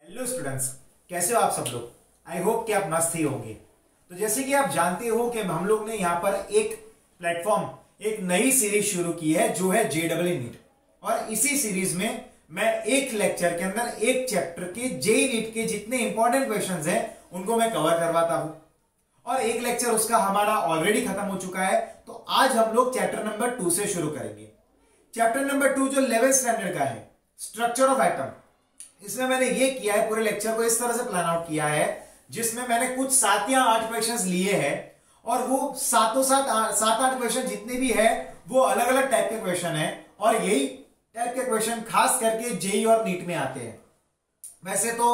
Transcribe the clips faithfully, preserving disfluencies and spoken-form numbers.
Hello students, कैसे हो आप सब लोग। आई होप कि आप मस्त ही होंगे। तो जैसे कि आप जानते हो कि हम लोग ने यहाँ पर एक प्लेटफॉर्म एक नई सीरीज शुरू की है जो है जे डबल ई नीट। और इसी सीरीज में मैं एक लेक्चर के अंदर एक चैप्टर के जे नीट के जितने इंपॉर्टेंट क्वेश्चंस हैं उनको मैं कवर करवाता हूं। और एक लेक्चर उसका हमारा ऑलरेडी खत्म हो चुका है। तो आज हम लोग चैप्टर नंबर टू से शुरू करेंगे। चैप्टर नंबर टू जो इलेवेंथ स्टैंडर्ड का है, स्ट्रक्चर ऑफ एटम। इसमें मैंने ये किया है, पूरे लेक्चर को इस तरह से प्लान आउट किया है जिसमें मैंने कुछ सात या आठ क्वेश्चंस लिए हैं और वो सातों सात सात आठ क्वेश्चन जितने भी है वो अलग अलग टाइप के क्वेश्चन है और यही टाइप के क्वेश्चन खास करके जेई और नीट में आते हैं। वैसे तो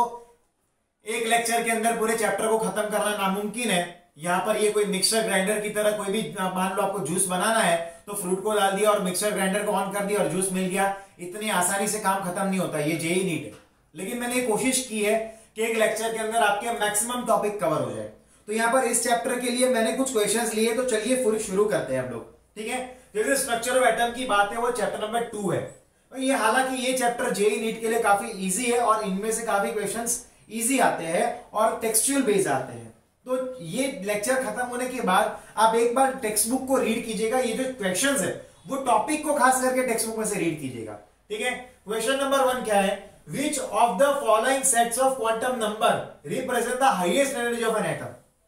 एक लेक्चर के अंदर पूरे चैप्टर को खत्म करना नामुमकिन है। यहां पर ये कोई मिक्सर ग्राइंडर की तरह कोई भी, मान लो आपको जूस बनाना है तो फ्रूट को डाल दिया और मिक्सर ग्राइंडर को ऑन कर दिया और जूस मिल गया। इतनी आसानी से काम खत्म नहीं होता, ये जेई नीट है। लेकिन मैंने कोशिश की है कि एक लेक्चर के अंदर आपके मैक्सिमम टॉपिक कवर हो जाए। तो यहां पर इस चैप्टर के लिए मैंने कुछ क्वेश्चंस लिए, तो चलिए फिर शुरू करते हैं हम लोग। ठीक है, जैसे स्ट्रक्चर ऑफ एटम की बात है वो चैप्टर नंबर टू है। ये हालांकि ये चैप्टर जेई नीट के लिए काफी इजी है और इनमें से काफी क्वेश्चंस इजी आते हैं और टेक्सचुअल बेस्ड आते हैं। तो ये लेक्चर खत्म होने के बाद आप एक बार टेक्स्ट बुक को रीड कीजिएगा। ये जो क्वेश्चंस है वो टॉपिक को खास करके टेक्स्ट बुक में से रीड कीजिएगा। ठीक है, क्वेश्चन नंबर वन क्या है? Which of the following sets of quantum number represent the highest energy of an atom?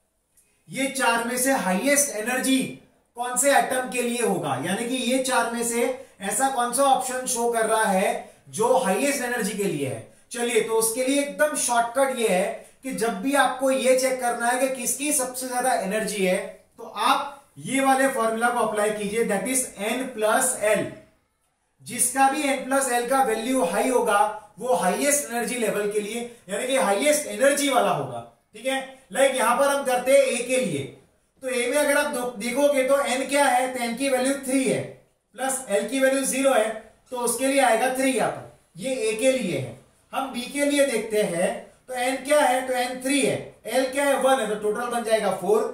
ये चार में से हाईएस्ट एनर्जी कौन से एटम के लिए होगा, यानी कि ये चार में से ऐसा कौन सा ऑप्शन शो कर रहा है जो हाईएस्ट एनर्जी के लिए है। चलिए, तो उसके लिए एकदम शॉर्टकट ये है कि जब भी आपको ये चेक करना है कि किसकी सबसे ज्यादा एनर्जी है तो आप ये वाले फॉर्मूला को अप्लाई कीजिए, that is N plus L. जिसका भी एन प्लस एल का वैल्यू हाई होगा वो हाईएस्ट एनर्जी लेवल के लिए, यानी कि हाईएस्ट एनर्जी वाला होगा। ठीक है, लाइक यहां पर हम करते हैं ए के लिए, तो ए में अगर आप देखोगे तो एन क्या है, तो एन की वैल्यू थ्री है प्लस एल की वैल्यू जीरो है, तो उसके लिए आएगा थ्री। यहां पर ये ए के लिए है। हम बी के लिए देखते हैं तो एन क्या है, तो एन थ्री है, एल क्या है, वन है, तो टोटल बन जाएगा फोर।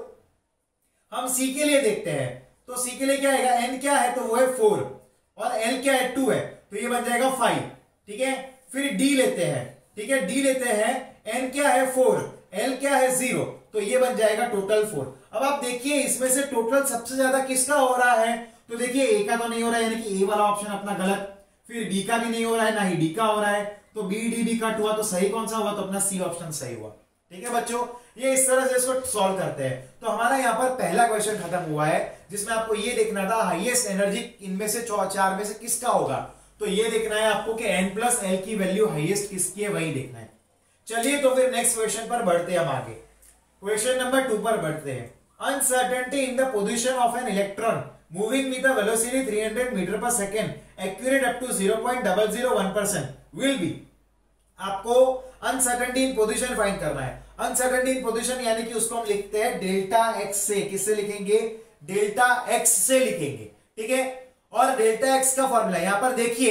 हम सी के लिए देखते हैं तो सी के लिए क्या आएगा, एन क्या है तो वो है फोर और एल क्या है टू है, तो ये बन जाएगा फाइव। ठीक है, फिर डी लेते हैं। ठीक है, डी लेते हैं, एन क्या है फोर, एल क्या है जीरो, तो ये बन जाएगा टोटल फोर। अब आप देखिए इसमें से टोटल सबसे ज्यादा किसका हो रहा है, तो देखिए ए का तो नहीं हो रहा है, यानी कि ए वाला ऑप्शन अपना गलत। फिर बी का भी नहीं हो रहा है, ना ही डी का हो रहा है, तो बी डी बी कट हुआ, तो सही कौन सा हुआ, तो अपना सी ऑप्शन सही हुआ। ठीक है बच्चों, ये इस तरह से इसको सॉल्व करते हैं। तो हमारा यहाँ पर पहला क्वेश्चन खत्म हुआ है जिसमें आपको ये देखना था हाईएस्ट एनर्जी इनमें से चार में से किसका होगा। तो ये देखना है आपको कि n प्लस एल की वैल्यू हाईएस्ट किसकी है, वही देखना है। चलिए तो फिर नेक्स्ट क्वेश्चन पर बढ़ते हैं हम आगे। क्वेश्चन नंबर टू पर बढ़ते हैं। Uncertainty in the position of an electron moving with a velocity three hundred metre per second accurate up to zero point zero zero one percent will be. आपको uncertainty in position find करना है। Uncertainty in position यानी कि उसको हम लिखते हैं delta x से। किससे लिखेंगे, डेल्टा एक्स से लिखेंगे। ठीक है, और डेल्टा एक्स का फॉर्मूला यहां पर देखिए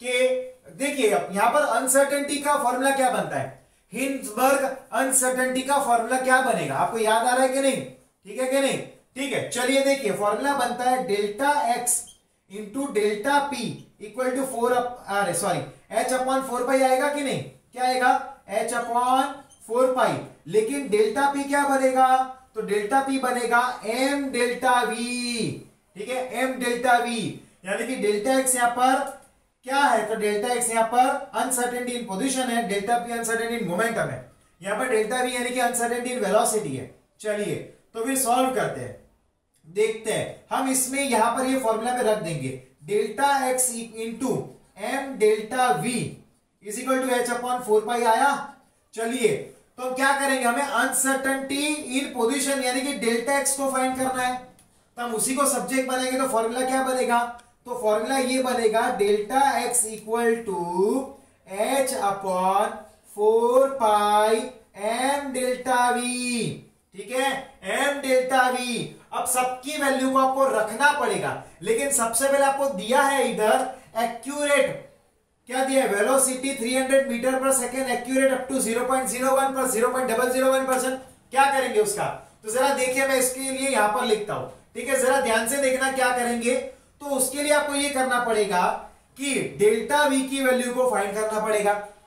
कि देखिए यहां पर अनसर्टेनिटी का फॉर्मूला क्या बनता है, हिंसबर्ग अनसर्टेनिटी का फॉर्मूला क्या बनेगा, आपको याद आ रहा है कि नहीं? ठीक है कि नहीं? ठीक है, चलिए देखिए फॉर्मूला बनता है delta x into delta P equal to four अरे sorry H upon four pi आएगा कि नहीं? क्या आएगा, एच अपॉन फोर पाई। लेकिन डेल्टा पी क्या बनेगा, तो डेल्टा पी बनेगा एम डेल्टा वी। ठीक है, एम डेल्टा वी, यानी कि डेल्टा एक्स यहां पर क्या है, तो डेल्टा एक्स यहां पर अनसर्टेनिटी इन पोजीशन है, delta P uncertainty in momentum है, यहां पर डेल्टा वी यानी कि अनसर्टेनिटी इन वेलोसिटी है। चलिए तो फिर सॉल्व करते हैं, देखते हैं। हम इसमें यहां पर ये फॉर्मूला पे रख देंगे delta x into M delta V is equal to H upon four pi आया। चलिए तो हम क्या करेंगे, हमें अनसर्टेनिटी इन पोजीशन यानी कि डेल्टा एक्स को फाइंड करना है, तो हम उसी को सब्जेक्ट बनाएंगे। तो फॉर्मूला क्या बनेगा, तो फॉर्मूला ये बनेगा delta X equal to H upon four pi M delta V. ठीक है, एम डेल्टा वी। अब सबकी वैल्यू को आपको रखना पड़ेगा, लेकिन सबसे पहले आपको दिया है इधर एक्यूरेट, क्या दिया है, velocity three hundred metre per second accurate up to zero point zero one पर zero point zero zero one percent. क्या करेंगे उसका, तो जरा देखिए मैं इसके लिए यहां पर लिखता हूं। ठीक है, जरा ध्यान से देखना क्या करेंगे। तो उसके लिए आपको ये करना पड़ेगा कि डेल्टा वी की वैल्यू को फाइंड करना पड़ेगा।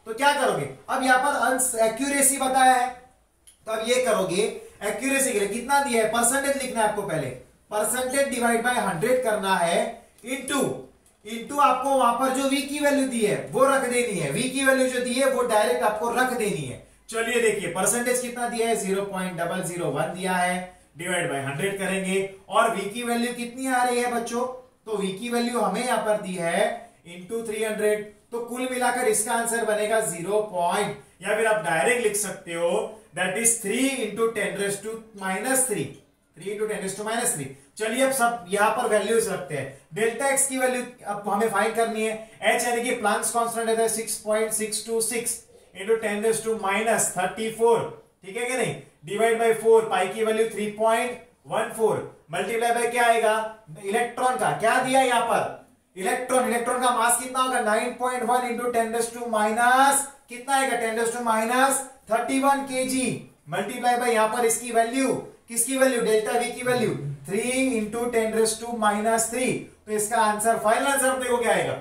तो क्या करोगे, अब यहां पर एक्यूरेसी बताया है तो अब ये करोगे एक्यूरेसी के लिए कितना दिया है, परसेंटेज लिखना है आपको, पहले परसेंटेज डिवाइड बाय हंड्रेड करना है, इनटू इनटू आपको वहां पर जो v की वैल्यू दी है वो रख देनी है, v की वैल्यू जो दी है वो डायरेक्ट आपको रख देनी है। चलिए देखिए परसेंटेज कितना दिया है, zero point double zero one दिया है, डिवाइड बाय हंड्रेड करेंगे और v की वैल्यू कितनी आ रही है बच्चों, तो v की वैल्यू हमें यहां पर दी है इंटू थ्री हंड्रेड, तो कुल मिलाकर इसका आंसर बनेगा जीरो पॉइंट, या फिर आप डायरेक्ट लिख सकते हो that is three into ten raise to minus three, three into ten raise to minus three. चलिए अब सब यहां पर वैल्यूज रखते हैं, डेल्टा एक्स की वैल्यू अब हमें फाइंड करनी है, एच यानी कि प्लांक्स कांस्टेंट है six point six two six into ten raise to minus thirty four, ठीक है कि नहीं, डिवाइड बाय फोर, पाई की value three point one four, multiply by क्या आएगा, इलेक्ट्रॉन का क्या दिया यहां पर, इलेक्ट्रॉन, इलेक्ट्रॉन का मास कितना होगा nine point one into ten raise to minus कितना आएगा, ten raise to minus thirty one kg, multiply by यहां पर इसकी वैल्यू, किसकी वैल्यू, डेल्टा वी की value three into ten raise to minus three, तो इसका आंसर फाइनल आंसर देखो क्या आएगा।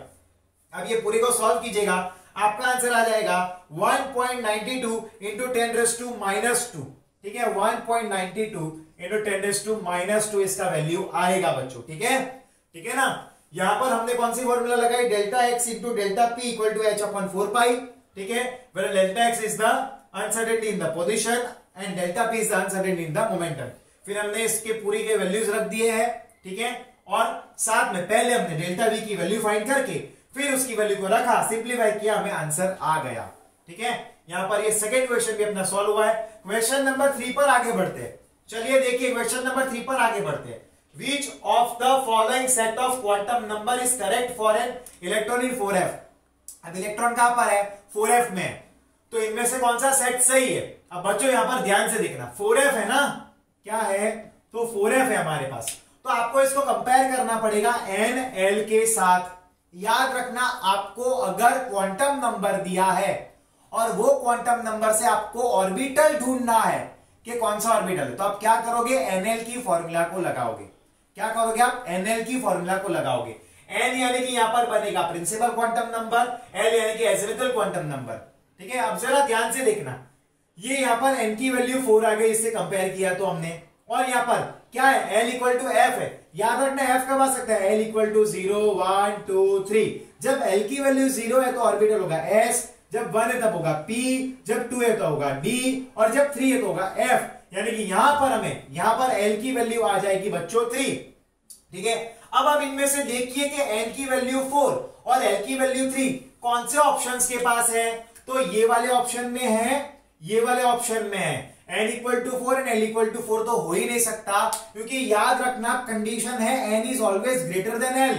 अब ये पूरी को सॉल्व कीजिएगा, आपका आंसर आ जाएगा one point nine two into ten raise to minus two, ठीक है, one point nine two into ten raise to minus two इसका वैल्यू आएगा बच्चों, ठीक है, ठीक है ना। यहां पर हमने कौन सी फॉर्मूला लगाई, delta x into delta P equal to H upon four pi, ठीक है, where delta x is the uncertainty in the position and delta p is the uncertainty in the momentum. फिर हमने इसके पूरी के वैल्यूज रख दिए हैं, ठीक है, और साथ में पहले हमने डेल्टा वी की वैल्यू फाइंड करके फिर उसकी वैल्यू को रखा, सिंप्लीफाई किया, हमें आंसर आ गया, ठीक है। यहां पर ये सेकंड क्वेश्चन भी अपना सॉल्व हुआ है। क्वेश्चन नंबर थ्री पर आगे बढ़ते हैं, चलिए देखिए क्वेश्चन नंबर थ्री पर आगे बढ़ते हैं। Which of the following set of quantum number is correct for an electron in four f? अब इलेक्ट्रॉन कहां पर है, फोर एफ में, तो इनमें से कौन सा सेट सही है। अब बच्चों यहां पर ध्यान से देखना, फोर एफ है ना, क्या है, तो फोर एफ है हमारे पास, तो आपको इसको कंपेयर करना पड़ेगा एन एल के साथ। याद रखना, आपको अगर क्वांटम नंबर दिया है और वो क्वांटम नंबर से आपको ऑर्बिटल ढूंढना है कि कौन सा ऑर्बिटल है, तो आप क्या करोगे, एनएल की फॉर्मूला को लगाओगे। क्या करोगे आप, एनएल की फॉर्मूला को लगाओगे। एन यानी कि यहां पर बनेगा प्रिंसिपल क्वांटम नंबर, एल यानी कि एल्जेब्रिकल क्वांटम नंबर, ठीक है। अब जरा ध्यान से देखना, ये यहां पर एन की वैल्यू फोर आ गई, इससे कंपेयर किया तो हमने, और यहां पर क्या है, एल इक्वल टू एफ है। याद रखना एफ कब आ सकता है, l equal to zero one two three. जब एल की वैल्यू जीरो है तो ऑर्बिटल होगा एस, जब वन है तब होगा पी, जब टू है तो होगा डी, और जब थ्री है तो होगा एफ। यानी कि यहां पर हमें यहां पर एल की वैल्यू आ जाएगी बच्चों थ्री, ठीक है। अब आप इनमें से देखिए कि एन की वैल्यू फोर और एल की वैल्यू थ्री कौन से ऑप्शंस के पास है, तो ये वाले ऑप्शन में है, ये वाले ऑप्शन में है। N equal to four and l equal to four तो हो ही नहीं सकता, क्योंकि याद रखना कंडीशन है n is always greater than l,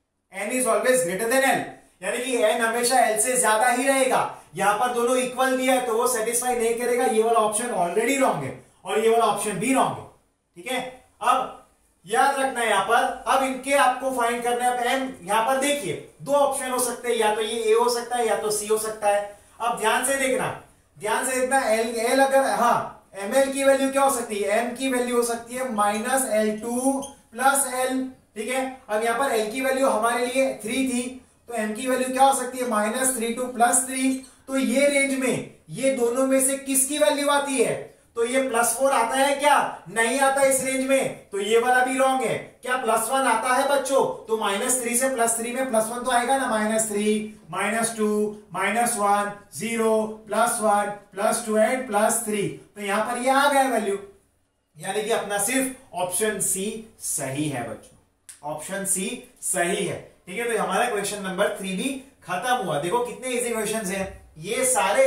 n is always greater than l, यानी कि एन हमेशा एल से ज्यादा ही रहेगा। यहां पर दोनों इक्वल दिया है तो वो सेटिस्फाई नहीं करेगा, ये वाला ऑप्शन ऑलरेडी रॉन्ग है और ये वाला ऑप्शन भी रॉन्ग है, ठीक है। अब याद रखना है यहां पर, अब इनके आपको फाइंड करना है एम। यहां पर देखिए दो ऑप्शन हो सकते हैं, या तो ये ए हो सकता है या तो सी हो सकता है। अब ध्यान से देखना, ध्यान से देखना, एल एल अगर, हाँ, एम एल की वैल्यू क्या हो सकती है, एम की वैल्यू हो सकती है minus l to plus l, ठीक है। अब यहां पर एल की वैल्यू हमारे लिए थ्री थी, तो एम की वैल्यू क्या हो सकती है, minus three to plus three. तो ये रेंज में ये दोनों में से किसकी वैल्यू आती है, तो ये प्लस फोर आता है क्या, नहीं आता इस रेंज में, तो ये वाला भी रॉन्ग है। क्या प्लस वन आता है बच्चों, तो माइनस थ्री से प्लस थ्री में प्लस वन तो आएगा ना, minus three minus two minus one zero plus one plus two and plus three, तो यहां पर ये आ गया वैल्यू, यानी कि अपना सिर्फ ऑप्शन सी सही है बच्चों, ऑप्शन सी सही है, ठीक है। तो हमारा क्वेश्चन नंबर थ्री भी खत्म हुआ। देखो कितने इजी क्वेश्चन है, ये सारे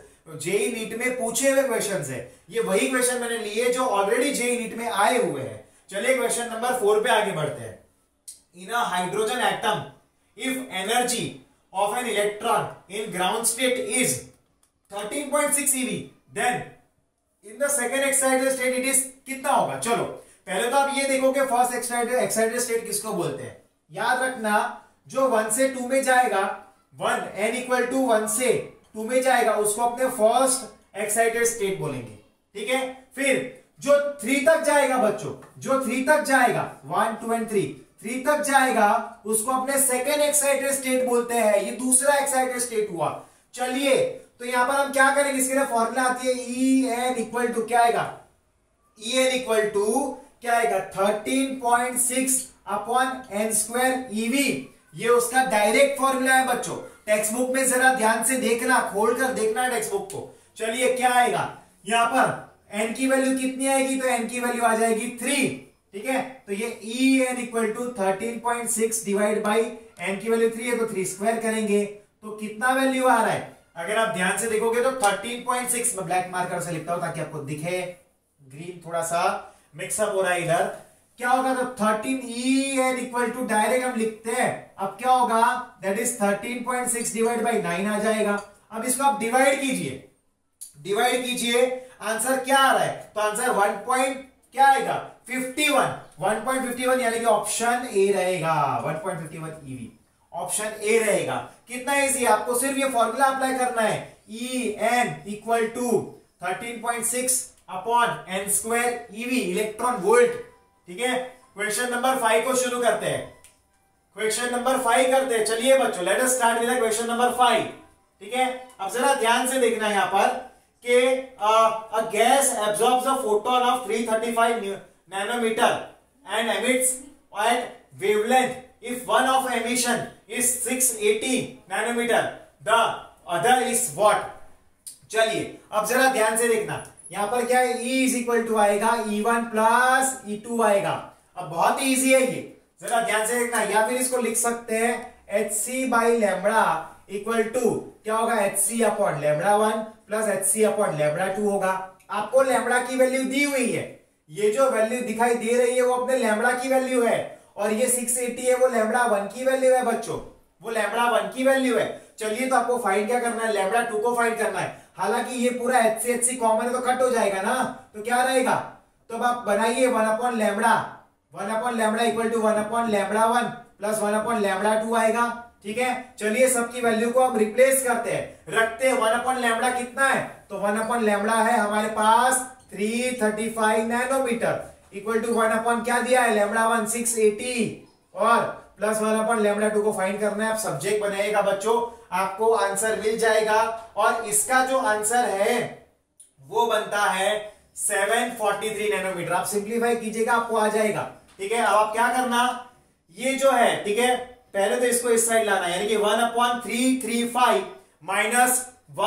जेई नीट में पूछे हुए क्वेश्चंस है, ये वही क्वेश्चन मैंने लिए जो ऑलरेडी जेई नीट में आए हुए हैं। चलिए क्वेश्चन नंबर फोर पे आगे बढ़ते हैं। In a hydrogen atom if energy of an electron in ground state is thirteen point six eV, then in the second excited state it is कितना होगा। चलो पहले तो आप ये देखो कि फर्स्ट एक्साइटेड एक्साइटेड स्टेट किसको बोलते हैं। याद रखना, जो वन से टू में जाएगा, one n equal to one से टू में जाएगा, उसको अपने फर्स्ट एक्साइटेड स्टेट बोलेंगे, ठीक है। फिर जो थ्री तक जाएगा बच्चों, जो थ्री तक जाएगा, one two and three, three तक जाएगा, उसको अपने सेकेंड एक्साइटेड स्टेट बोलते हैं, ये दूसरा एक्साइटेड स्टेट हुआ। चलिए तो यहां पर हम क्या करेंगे, इसके लिए फॉर्मूला आती है ई एन इक्वल टू क्या आएगा, ई एन इक्वल टू क्या आएगा thirteen point six upon n square eV. ये उसका डायरेक्ट फॉर्मूला है बच्चों, टेक्स्ट बुक में जरा ध्यान से देखना, खोलकर देखना टेक्स्ट बुक को। चलिए क्या आएगा यहां पर एन की वैल्यू कितनी आएगी, तो एन की वैल्यू आ जाएगी थ्री, ठीक है। तो ये e n equal to thirteen point six divide by n की वैल्यू थ्री है तो थ्री स्क्वायर करेंगे तो कितना वैल्यू आ रहा है, अगर आप ध्यान से देखोगे तो थर्टीन पॉइंट सिक्स, मैं ब्लैक मार्कर से लिखता हूं ताकि आपको दिखे, ग्रीन थोड़ा सा मिक्सअप हो रहा है इधर, क्या होगा तो thirteen e n equal to direct हम लिखते हैं, अब क्या होगा that is thirteen point six divide by nine आ जाएगा। अब इसको आप डिवाइड कीजिए, डिवाइड कीजिए, आंसर क्या आ रहा है, तो आंसर वन पॉइंट क्या आएगा fifty one, one point fifty one यानी कि ऑप्शन ए रहेगा, one point fifty one eV option A रहेगा। कितना इजी, आपको सिर्फ ये फॉर्मूला अप्लाई करना है, e n equal to thirteen point six upon n square eV electron volt, ठीक है। क्वेश्चन नंबर फाइव को शुरू करते हैं, क्वेश्चन नंबर फाइव करते हैं। चलिए बच्चों let us start with question number five, ठीक है। अब जरा ध्यान से देखना यहां पर कि a gas absorbs a photon of three thirty five nanometer and emits at wavelength if one of emission is six eighty nanometer, the other is what. चलिए अब जरा ध्यान से देखना, यहां पर क्या है, E इज इक्वल टू आएगा e one plus e two आएगा। अब बहुत ही इजी है ये, जरा ध्यान से देखना, या फिर इसको लिख सकते हैं h c by lambda equal to क्या होगा, h c upon lambda one plus h c upon lambda two होगा। आपको लैम्बडा की वैल्यू दी हुई है, ये जो वैल्यू दिखाई दे रही है वो अपने लैम्बडा की वैल्यू है, और ये सिक्स एटी है वो लैम्बडा वन की वैल्यू है बच्चों, वो लैम्बडा वन की वैल्यू है। चलिए तो आपको फाइंड क्या करना है, लैम्बडा टू को फाइंड करना है। हालांकि ये पूरा h c h c common है तो कट हो जाएगा ना, तो क्या रहेगा, तो अब आप बनाइए one upon lambda, one upon lambda equal to one upon lambda one plus one upon lambda two आएगा, ठीक है। चलिए सबकी वैल्यू को हम रिप्लेस करते हैं, रखते हैं, वन अपॉन लैम्बडा कितना है, तो वन अपॉन लैम्बडा है हमारे पास three thirty five nanometer equal to one upon क्या दिया है, लैम्बडा वन सिक्स एटी, और plus one upon lambda two को फाइंड करना है। आप सब्जेक्ट बनाइएगा बच्चों, आपको आंसर मिल जाएगा, और इसका जो आंसर है वो बनता है सेवन फोर्टी थ्री नैनोमीटर। आप सिंप्लीफाई कीजिएगा आपको आ जाएगा, ठीक है। अब आप क्या करना, ये जो है, ठीक है, पहले तो इसको इस साइड लाना, यानी कि one upon three three five minus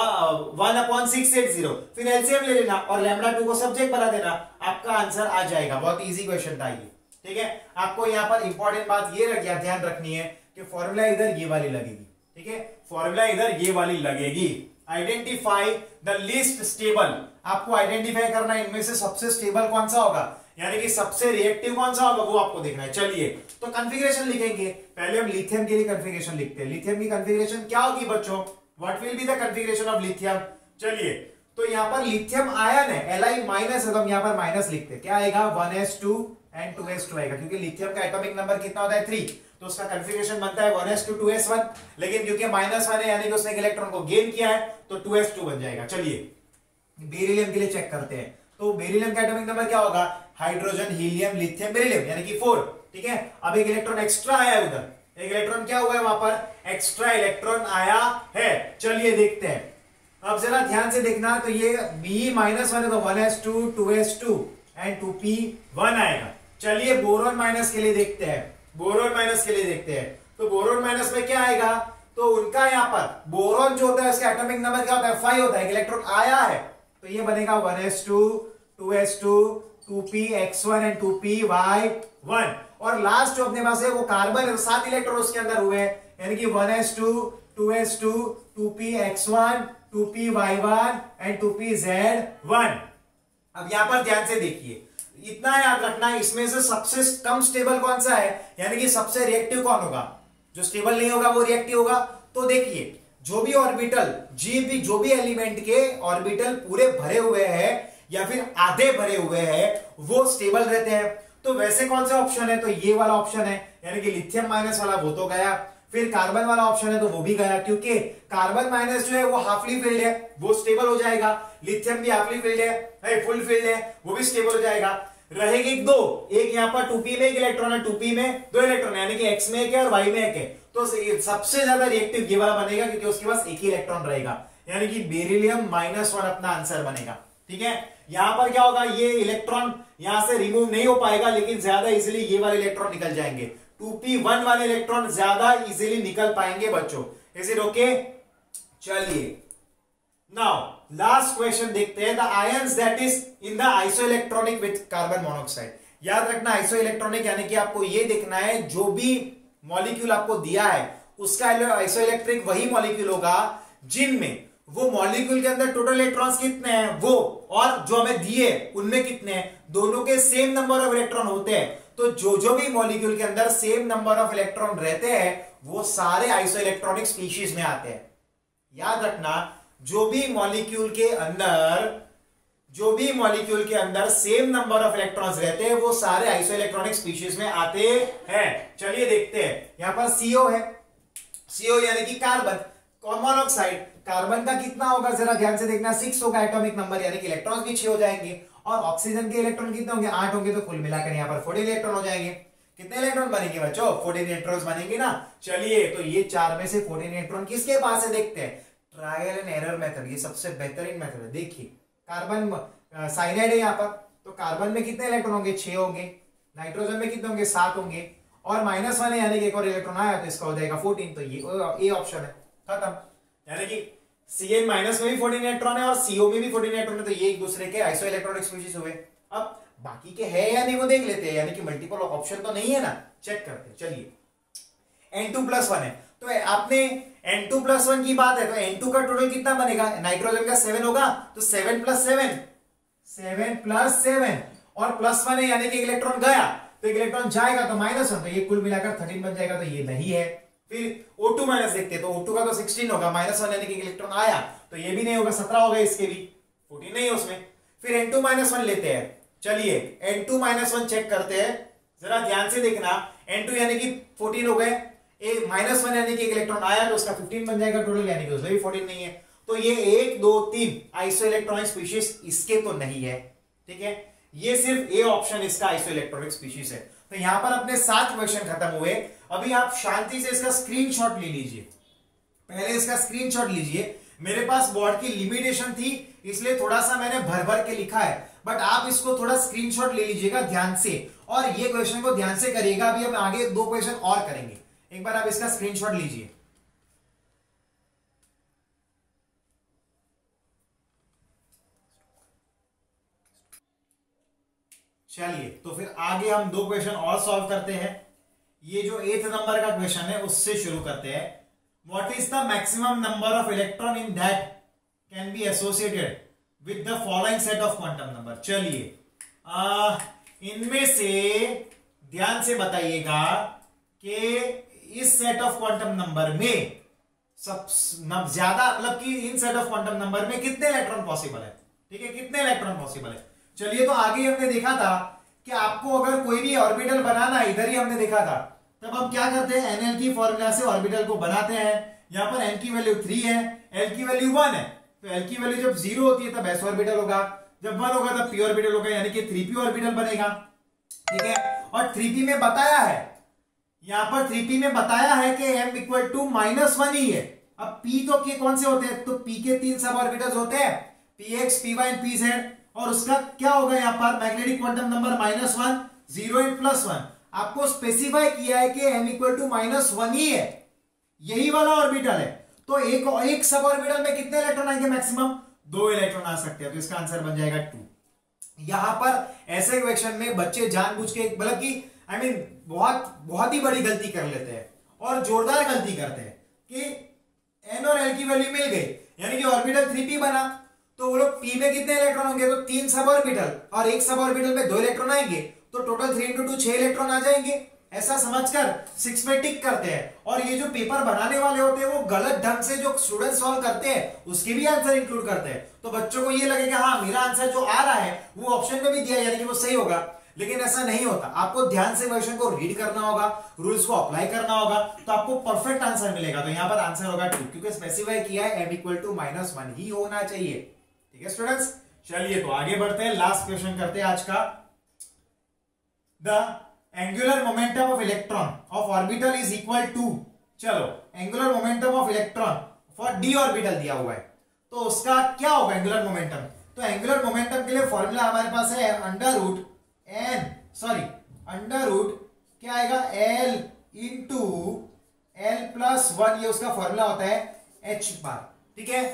one upon six eight zero, फिर एलसीएम ले लेना और लैम्बडा टू को सब्जेक्ट बना देना, आपका आंसर आ जाएगा। बहुत इजी क्वेश्चन था ये, ठीक है। आपको यहाँ पर इंपॉर्टेंट बात ये रख ध्यान रखनी है कि फॉर्मूला इधर ये वाली लगेगी, ठीक है, फॉर्मूला इधर ये वाली लगेगी। आइडेंटिफाई द लीस्ट स्टेबल, आपको आइडेंटिफाई करना है इनमें से सबसे स्टेबल कौन सा होगा, यानी कि सबसे रिएक्टिव कौन सा होगा वो आपको देखना है। चलिए तो कॉन्फ़िगरेशन लिखेंगे, पहले हम लिथियम के लिए कॉन्फ़िगरेशन लिखते हैं। लिथियम की कॉन्फ़िगरेशन क्या होगी बच्चों, what will be the configuration of lithium. चलिए तो यहाँ पर लिथियम आयन है, Li माइनस है, तो हम यहाँ पर माइनस लिखते हैं, क्या आएगा one s two and two s two आएगा, क्योंकि लिथियम का एटॉमिक नंबर कितना होता है थ्री, तो उसका कॉन्फ़िगरेशन बनता है one s two two s one, लेकिन क्योंकि माइनस वन है यानी कि उसने एक इलेक्ट्रॉन को गेन किया है तो टू एस टू बन जाएगा। चलिए बेरिलियम के लिए चेक करते हैं, तो बेरिलियम का एटॉमिक नंबर क्या होगा, हाइड्रोजन हीलियम लिथियम बेरिलियम यानी कि फोर, ठीक है। अब एक इलेक्ट्रॉन एक्स्ट्रा आया है उधर, एक इलेक्ट्रॉन क्या हुआ है वहां पर, एक्स्ट्रा इलेक्ट्रॉन आया है। चलिए देखते हैं, अब जरा ध्यान से देखना, तो ये B माइनस वन है तो one s two two s two and two p one आएगा। चलिए बोरोन माइनस के लिए देखते हैं, बोरोन माइनस के लिए देखते हैं, तो बोरोन माइनस में क्या आएगा, तो उनका यहाँ पर बोरोन जो होता है उसका एटॉमिक नंबर क्या होता है, फाइव होता है, इलेक्ट्रॉन आया है तो ये बनेगा one s two two s two two p x one and two p y one, और लास्ट जो अपने पास है वो कार्बन है, सात इलेक्ट्रॉन उसके अंदर हुए हैं, यानी कि one s two two s two two p x one two p y one and two p z one. अब यहां पर ध्यान से देखिए, इतना याद रखना है, इसमें से सबसे कम स्टेबल कौन सा है, यानी कि सबसे रिएक्टिव कौन होगा, जो स्टेबल नहीं होगा वो रिएक्टिव होगा। तो देखिए जो भी ऑर्बिटल, जी भी जो भी एलिमेंट के ऑर्बिटल पूरे भरे हुए हैं या फिर आधे भरे हुए हैं वो स्टेबल रहते हैं। तो वैसे कौन सा ऑप्शन है, तो ये वाला ऑप्शन है, यानी कि लिथियम माइनस वाला वो तो गया, फिर कार्बन वाला ऑप्शन है तो वो भी गया, क्योंकि कार्बन माइनस जो है वो हाफली फील्ड है, वो स्टेबल हो जाएगा, लिथियम भी हाफली फील्ड है, फुल फील्ड है, वो भी स्टेबल हो जाएगा। रहेगी दो, एक यहाँ पर टू पी में एक इलेक्ट्रॉन है, टू पी में दो इलेक्ट्रॉन यानी कि एक्स में एक है और वाई में एक है, तो सबसे ज्यादा रिएक्टिव ये वाला बनेगा क्योंकि उसके पास एक ही इलेक्ट्रॉन रहेगा, यानी कि बेरिलियम माइनस वन अपना आंसर बनेगा। ठीक है, यहां पर क्या होगा, ये इलेक्ट्रॉन यहां से रिमूव नहीं हो पाएगा लेकिन ज्यादा इजीली ये वाले इलेक्ट्रॉन निकल जाएंगे, टू पी वन वाले इलेक्ट्रॉन ज्यादा इजीली निकल पाएंगे बच्चों। Is it okay? चलिए नाउ लास्ट क्वेश्चन देखते हैं, the ions that is in the isoelectronic with carbon monoxide. याद रखना आइसोइलेक्ट्रॉनिक यानी कि आपको ये देखना है जो भी मॉलिक्यूल आपको दिया है उसका आइसोइलेक्ट्रिक वही मॉलिक्यूल होगा जिनमें वो मॉलिक्यूल के अंदर टोटल इलेक्ट्रॉन्स कितने हैं वो और जो हमें दिए उनमें कितने हैं, दोनों के सेम नंबर ऑफ इलेक्ट्रॉन होते हैं। तो जो जो भी मॉलिक्यूल के अंदर सेम नंबर ऑफ इलेक्ट्रॉन रहते हैं वो सारे आइसोइलेक्ट्रॉनिक स्पीशीज में आते हैं। याद रखना जो भी मॉलिक्यूल के अंदर जो भी मॉलिक्यूल के अंदर सेम नंबर ऑफ इलेक्ट्रॉन्स रहते हैं वो सारे आइसोइलेक्ट्रॉनिक स्पीशीज में आते हैं। चलिए देखते हैं, यहां पर सीओ है, सीओ यानी कि कार्बन, मोनोऑक्साइड, कार्बन का कितना होगा जरा ध्यान से देखना, सिक्स होगा एटॉमिक नंबर यानी कि इलेक्ट्रॉन्स भी छह हो जाएंगे, और ऑक्सीजन के इलेक्ट्रॉन कितने होंगे, आठ होंगे, तो कुल मिलाकर यहाँ पर फोर्टीन इलेक्ट्रॉन हो जाएंगे। कितने इलेक्ट्रॉन बनेंगे बच्चों, फोर्टीन इलेक्ट्रॉन्स बनेंगे ना। चलिए तो ये चार में से फोर्टीन इलेक्ट्रॉन किसके पास है देखते हैं, ट्रायल एंड एरर मेथड, ये सबसे बेहतरीन मेथड है। देखिए कार्बन साइनाइड है यहाँ पर, तो कार्बन में कितने इलेक्ट्रॉन होंगे, छह होंगे, नाइट्रोजन में कितने होंगे, सात होंगे, और माइनस वन है यानी कि एक और इलेक्ट्रॉन आया तो इसका हो जाएगा फोर्टीन, तो ये ए ऑप्शन है, खत्म। यानी कि सी एन माइनस में भी फोर्टीन इलेक्ट्रॉन है और सीओ में भी फोर्टीन इलेक्ट्रॉन है, तो ये एक दूसरे के आइसो इलेक्ट्रॉनिक स्पीशीज हुए। अब बाकी के है या नहीं वो देख लेते हैं, यानी कि मल्टीपल ऑप्शन तो नहीं है ना, चेक करते हैं। चलिए एन टू प्लस वन है, तो आपने एन टू प्लस वन की बात है तो एन टू का टोटल कितना बनेगा, नाइट्रोजन का सेवन होगा, तो seven plus seven, seven plus seven, और प्लस वन है यानी कि इलेक्ट्रॉन गया तो एक इलेक्ट्रॉन जाएगा तो माइनस वन, तो ये कुल मिलाकर थर्टीन बन जाएगा, तो ये नहीं है। फिर O टू माइनस देखते हैं, तो O टू का तो सिक्सटीन होगा, माइनस वन यानी कि इलेक्ट्रॉन आया तो ये भी नहीं होगा, सत्रह होगा, इसके भी फोर्टीन नहीं है उसमें। फिर एन टू माइनस वन लेते हैं, चलिए n two minus one check करते हैं, जरा ध्यान से देखना, एन टू यानी कि फोर्टीन हो गए, ए माइनस वन यानी कि एक इलेक्ट्रॉन आया तो उसका फिफ्टीन बन जाएगा टोटल, यानी कि उसमें भी फोर्टीन नहीं है। तो ये एक दो तीन आइसो इलेक्ट्रॉनिक स्पीशीज इसके तो नहीं है, ठीक है, ये सिर्फ ए ऑप्शन इसका आइसो इलेक्ट्रॉनिक स्पीशीज है। तो यहां पर अपने सात क्वेश्चन खत्म हुए। अभी आप शांति से इसका स्क्रीनशॉट ले लीजिए, पहले इसका स्क्रीनशॉट लीजिए। मेरे पास बोर्ड की लिमिटेशन थी इसलिए थोड़ा सा मैंने भर भर के लिखा है, बट आप इसको थोड़ा स्क्रीनशॉट ले लीजिएगा ध्यान से, और ये क्वेश्चन को ध्यान से करिएगा। अभी हम आगे दो क्वेश्चन और करेंगे, एक बार आप इसका स्क्रीनशॉट लीजिए। चलिए तो फिर आगे हम दो क्वेश्चन और सॉल्व करते हैं। ये जो एथ नंबर का क्वेश्चन है उससे शुरू करते हैं। What is the maximum number of electron in that can be associated with the following set of quantum number. चलिए इनमें से ध्यान से बताइएगा कि इस सेट ऑफ क्वांटम नंबर में सब ज्यादा, मतलब कि इन सेट ऑफ क्वांटम नंबर में कितने इलेक्ट्रॉन पॉसिबल है, ठीक है, कितने इलेक्ट्रॉन पॉसिबल है। चलिए तो आगे हमने देखा था कि आपको अगर कोई भी ऑर्बिटल बनाना है, इधर ही हमने देखा था, तब हम क्या करते हैं, एनएल की फॉर्मूला से ऑर्बिटल को बनाते हैं। यहां पर एन की वैल्यू थ्री है, एल की वैल्यू वन है, तो एल की वैल्यू जब जीरो होती है तब एस ऑर्बिटल होगा, जब वन होगा तब पी ऑर्बिटल होगा, यानी कि थ्री पी ऑर्बिटल बनेगा, ठीक है। और थ्री पी में बताया है, यहां पर थ्री पी में बताया है कि m equal to minus one ही है। अब पी तो के कौन से होते हैं, तो पी के तीन सब ऑर्बिटल्स होते हैं, p x, p y, p z, और उसका क्या होगा यहाँ पर magnetic quantum number minus one, zero and plus one. आपको स्पेसिफाई किया है कि m equal to minus one ही है, यही वाला ऑर्बिटल है, तो एक एक सब ऑर्बिटल में कितने इलेक्ट्रॉन आएंगे, मैक्सिमम दो इलेक्ट्रॉन आ सकते हैं, तो इसका आंसर बन जाएगा टू। यहां पर ऐसे क्वेश्चन में बच्चे जानबूझ के, मतलब कि आई मीन बहुत बहुत ही बड़ी गलती कर लेते हैं और जोरदार गलती करते हैं कि एन और एल की वैल्यू मिल गई, यानी कि ऑर्बिटल थ्री पी बना, तो वो लोग पी में कितने इलेक्ट्रॉन होंगे, तो तीन सब ऑर्बिटल, और एक सब ऑर्बिटल में दो इलेक्ट्रॉन आएंगे, तो टोटल थ्री इंटू टू छह इलेक्ट्रॉन आ जाएंगे, ऐसा समझकर सिक्स में टिक करते हैं। और ये जो पेपर बनाने वाले होते हैं वो गलत ढंग से जो स्टूडेंट सॉल्व करते हैं उसके भी आंसर इंक्लूड करते हैं, तो बच्चों को ये लगे कि हाँ मेरा आंसर जो आ रहा है वो ऑप्शन में भी दिया यानी कि वो सही होगा, लेकिन ऐसा नहीं होता। आपको ध्यान से क्वेश्चन को रीड करना होगा, रूल्स को अप्लाई करना होगा, तो आपको परफेक्ट आंसर मिलेगा। तो यहाँ पर आंसर होगा टू, क्योंकि स्पेसिफाई किया है m equal to minus one ही होना चाहिए, ठीक है स्टूडेंट्स। चलिए तो आगे बढ़ते हैं, लास्ट क्वेश्चन करते हैं आज का। The angular momentum of electron of orbital is equal to, चलो angular momentum of electron for d orbital दिया हुआ है, तो उसका क्या होगा एंगुलर मोमेंटम? तो एंगुलर मोमेंटम के लिए फॉर्मूला हमारे पास है under root n sorry under root क्या आएगा l into l plus one, ये उसका फॉर्मूला होता है एच बार, ठीक है।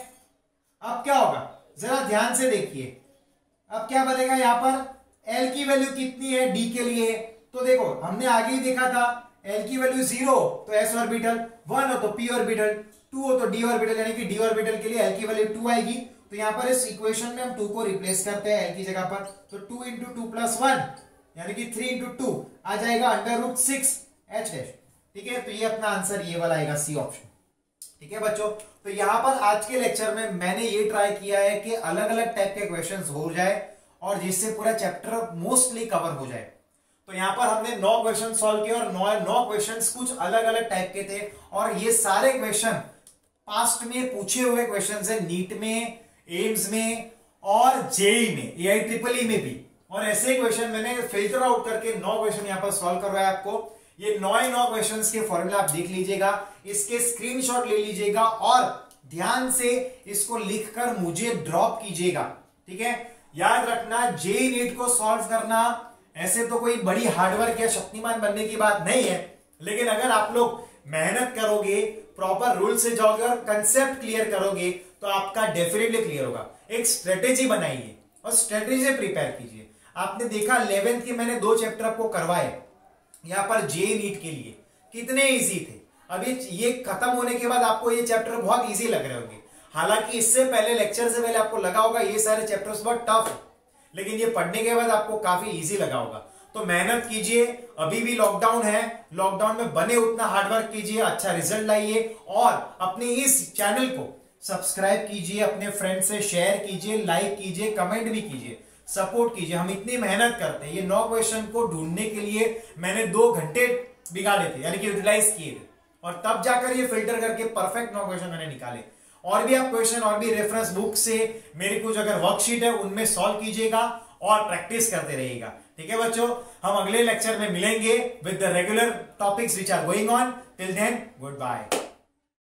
अब क्या होगा जरा ध्यान से देखिए, अब क्या बनेगा यहां पर एल की वैल्यू कितनी है डी के लिए, तो देखो हमने आगे ही देखा था एल की वैल्यू जीरो तो एस ऑर्बिटल, वन हो तो पी ऑर्बिटल, टू हो तो डी ऑर्बिटल, यानी कि डी ऑर्बिटल के लिए एल की वैल्यू टू आएगी। तो यहां पर इस इक्वेशन में हम टू को रिप्लेस करते हैं एल की जगह पर, तो two into two plus one यानी कि थ्री इंटू टू आ जाएगा under root six h dash, ठीक है। तो ये अपना आंसर ये वाला आएगा सी ऑप्शन, ठीक है बच्चों। तो यहां पर आज के लेक्चर में मैंने ये ट्राई किया है कि अलग अलग टाइप के क्वेश्चंस हो जाए और जिससे पूरा चैप्टर मोस्टली कवर हो जाए। तो यहां पर हमने नौ क्वेश्चन सॉल्व किए और नौ नौ क्वेश्चंस कुछ अलग अलग टाइप के थे और ये सारे क्वेश्चन पास्ट में पूछे हुए क्वेश्चन है, नीट में, एम्स में और जेई में, ए आई ट्रिपल ई में भी। और ऐसे क्वेश्चन मैंने फिल्टर आउट करके नौ क्वेश्चन यहां पर सॉल्व करवाया आपको। ये नौ नौ क्वेश्चंस के फॉर्मूला आप देख लीजिएगा, इसके स्क्रीनशॉट ले लीजिएगा और ध्यान से इसको लिखकर मुझे ड्रॉप कीजिएगा, ठीक है। याद रखना जेई नीट को सॉल्व करना ऐसे तो कोई बड़ी हार्डवर्क या शक्तिमान बनने की बात नहीं है, लेकिन अगर आप लोग मेहनत करोगे, प्रॉपर रूल से जाओगे और कंसेप्ट क्लियर करोगे तो आपका डेफिनेटली क्लियर होगा। एक स्ट्रेटेजी बनाइए और स्ट्रेटेजी प्रिपेयर कीजिए। आपने देखा इलेवेंथ के मैंने दो चैप्टर आपको करवाए यहां पर जेई नीट के लिए, कितने इजी थे। अभी ये खत्म होने के बाद आपको ये चैप्टर बहुत इजी लग रहे होंगे, हालांकि इससे पहले लेक्चर से पहले आपको लगा होगा ये सारे चैप्टर्स बहुत टफ है, लेकिन ये पढ़ने के बाद आपको काफी इजी लगा होगा। तो मेहनत कीजिए, अभी भी लॉकडाउन है, लॉकडाउन में बने उतना हार्डवर्क कीजिए, अच्छा रिजल्ट लाइए और अपने इस चैनल को सब्सक्राइब कीजिए, अपने फ्रेंड से शेयर कीजिए, लाइक कीजिए, कमेंट भी कीजिए, सपोर्ट कीजिए। हम इतनी मेहनत करते हैं, ये नौ क्वेश्चन को ढूंढने के लिए मैंने दो घंटे बिगाड़े थे, यानी कि यूटिलाइज किए थे, और तब जाकर ये फिल्टर करके परफेक्ट नौ क्वेश्चन मैंने निकाले। और भी आप क्वेश्चन और भी रेफरेंस बुक से मेरी कुछ अगर वर्कशीट है उनमें सॉल्व कीजिएगा और प्रैक्टिस करते रहिएगा, ठीक है बच्चों। हम अगले लेक्चर में मिलेंगे with the regular topics which are going on. Till then good bye.